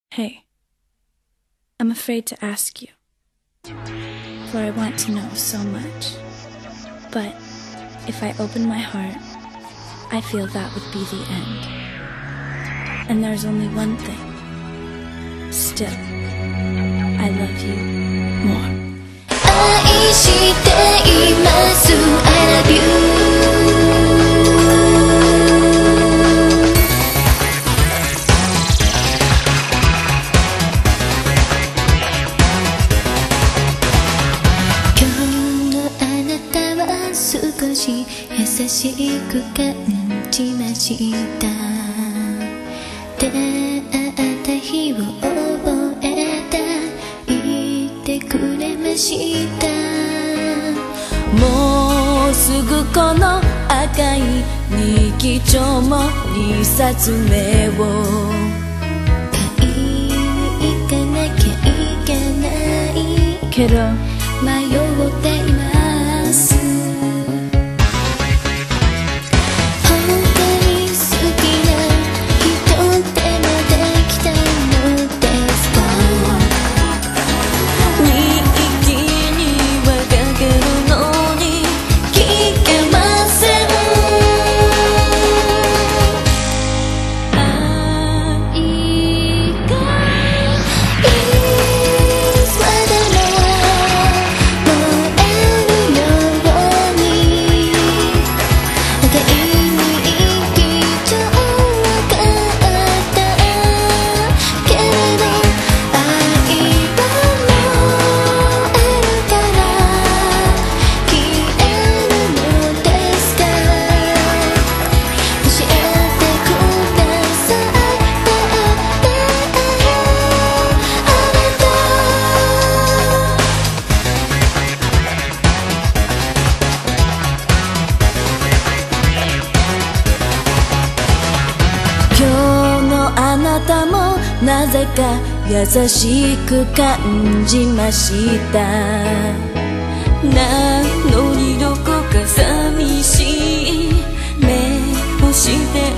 Hey, I'm afraid to ask you, for I want to know so much. But if I open my heart, I feel that would be the end. And there's only one thing. Still, I love you more. 愛しています I love you 今日のあなたは少し優しく感じました出会った日を覚えた言ってくれましたもうすぐこの赤い日記帳も2冊目を買いに行かなきゃいけないけど迷っています本当に好きな人ってもできたのですか日記には書けるのに聞けません愛がいつまでも燃えるように赤い日記帳は買ったけれど愛は燃えるから消えるのですか教えてくださいあなた今日のあなたもなぜか優しく感じましたなのにどこか寂しい目をして